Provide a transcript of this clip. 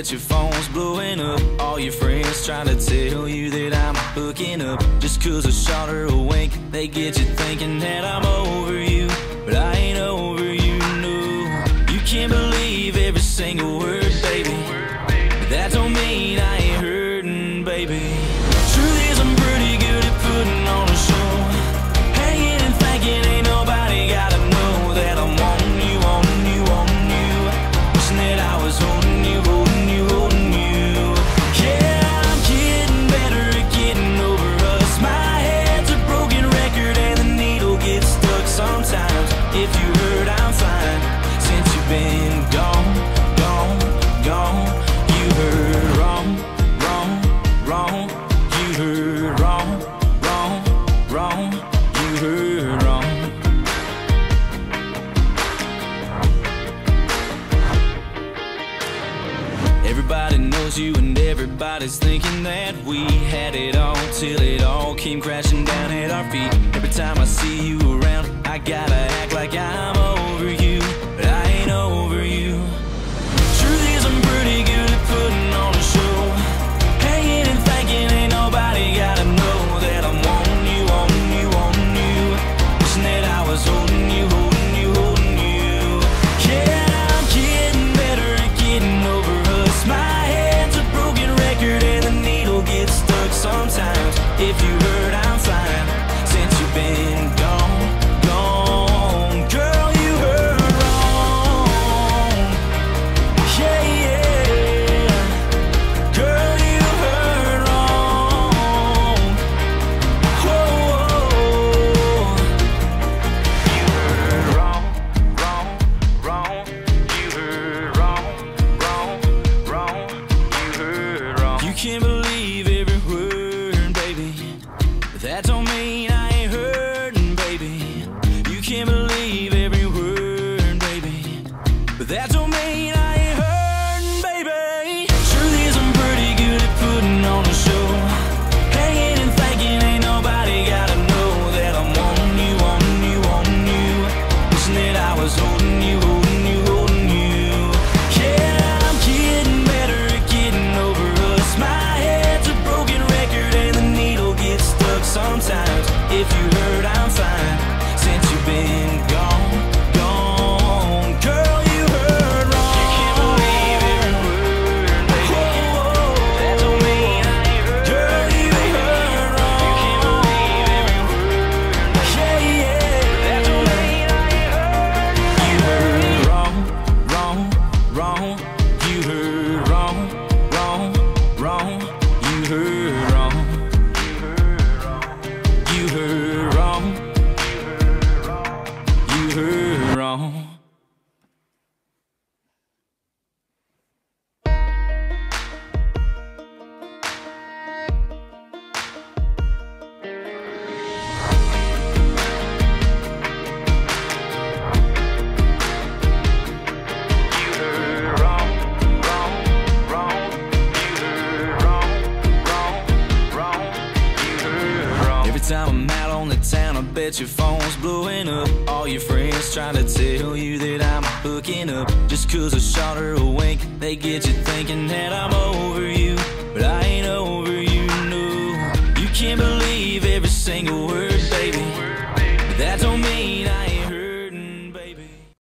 bet your phone's blowing up. All your friends trying to tell you that I'm hooking up. Just cause I shot her a wink, they get you thinking that I'm over you. But I ain't over you, no. You can't believe every single word, baby, but that don't mean I ain't hurting, baby. Truth is I'm pretty good at putting on a show, hanging and thinking ain't nobody gotta know that I'm wanting you, wanting you, wanting you. Wishing that I was holding you, holding you, holding you. Yeah, I'm getting better at getting over us. My head's a broken record and the needle gets stuck sometimes. If you heard I'm fine since you've been gone, gone, gone. You heard wrong, wrong, wrong. You heard wrong, wrong, wrong. You heard wrong. Everybody knows you and everybody's thinking that we had it all till it all came crashing down at our feet. Every time I see you around, I gotta act like I'm over you, but I ain't over you. Truth is I'm pretty good at putting on a show, hanging and thinking ain't nobody gotta know that I'm wanting you, wanting you, wanting you. Wishing that I was holding you, holding you, holding you. Yeah, I'm getting better at getting over us. My head's a broken record and the needle gets stuck sometimes. If you heard I'm fine since you've been gone, gone. Girl, you heard wrong. Yeah, yeah. Girl, you heard wrong. Oh, you heard wrong, wrong, wrong. You heard wrong, wrong, wrong. You heard wrong. You can't believe every word, baby, but that don't mean I ain't hurting, baby. You can't believe every word, baby, but that don't mean I ain't hurting, baby. Truth is I'm pretty good at putting on a show, hanging and thinking ain't nobody gotta know that I'm wanting you, wanting you, wanting you. Wishing that I was holding you, holding you, holding you. Yeah, I'm getting better at getting over us. My head's a broken record and the needle gets stuck sometimes. If you heard I'm fine since you've been gone, gone. Girl, you heard wrong. You can't believe every word, baby. That don't mean I ain't hurt. Girl, you heard wrong. You can't believe every word, baby. Yeah, yeah. That don't mean I ain't hurt. You heard wrong, wrong, wrong. You heard wrong, wrong, wrong. You heard wrong. You heard wrong. You heard wrong. Every time I'm out on the town, I bet your phone's blowing up. All your friends trying to tell you that I'm hooking up. Just cause I shot her a wink, they get you thinking that I'm over